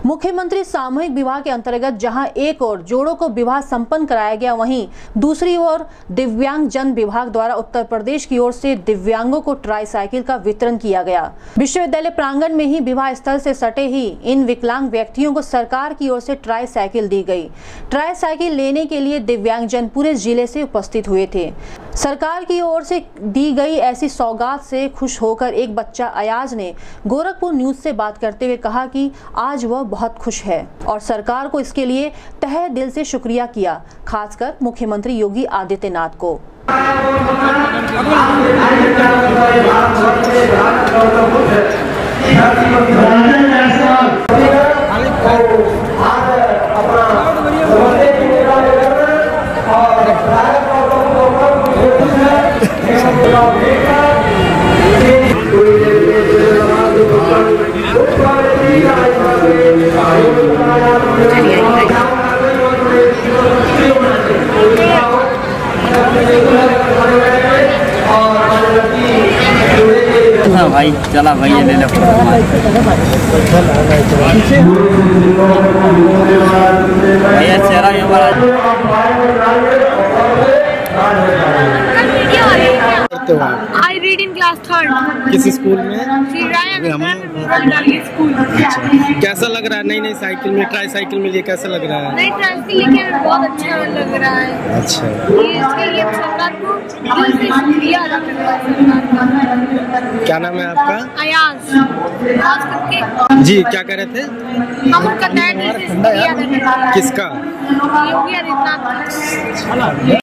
मुख्यमंत्री सामूहिक विवाह के अंतर्गत जहां एक ओर जोड़ों को विवाह संपन्न कराया गया, वहीं दूसरी ओर दिव्यांग जन विभाग द्वारा उत्तर प्रदेश की ओर से दिव्यांगों को ट्राईसाइकिल का वितरण किया गया। विश्वविद्यालय प्रांगण में ही विवाह स्थल से सटे ही इन विकलांग व्यक्तियों को सरकार की ओर से ट्राईसाइकिल दी गई। ट्राईसाइकिल लेने के लिए दिव्यांगजन पूरे जिले से उपस्थित हुए थे। सरकार की ओर से दी गई ऐसी सौगात से खुश होकर एक बच्चा अयाज ने गोरखपुर न्यूज से बात करते हुए कहा कि आज वह बहुत खुश है और सरकार को इसके लिए तहे दिल से शुक्रिया किया, खासकर मुख्यमंत्री योगी आदित्यनाथ को। हाँ भाई, चला भाई ये ले लो। भैया चेहरा ये बड़ा I read in class 3rd। किस स्कूल में? स्कूल। कैसा लग रहा है? नई साइकिल में ट्राई साइकिल मिली, कैसा लग रहा है? नई ट्राईसाइकिल लेके बहुत अच्छा लग रहा है। अच्छा, इसके लिए सरकार को दिल से शुक्रिया अदा करना है। क्या नाम है आपका? अयाज। खास करके जी, क्या कह रहे थे? हम उनका तहे दिल से शुक्रिया अदा करते हैं। किसका? योगी आदित्यनाथ।